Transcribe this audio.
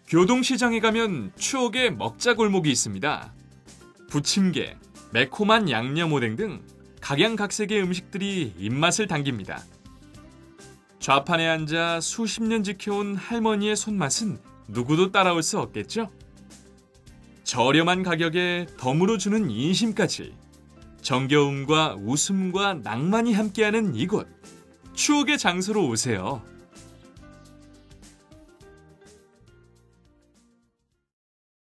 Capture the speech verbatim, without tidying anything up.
교동시장에 가면 추억의 먹자골목이 있습니다. 부침개, 매콤한 양념오뎅 등 각양각색의 음식들이 입맛을 당깁니다. 좌판에 앉아 수십 년 지켜온 할머니의 손맛은 누구도 따라올 수 없겠죠? 저렴한 가격에 덤으로 주는 인심까지 정겨움과 웃음과 낭만이 함께하는 이곳, 추억의 장소로 오세요.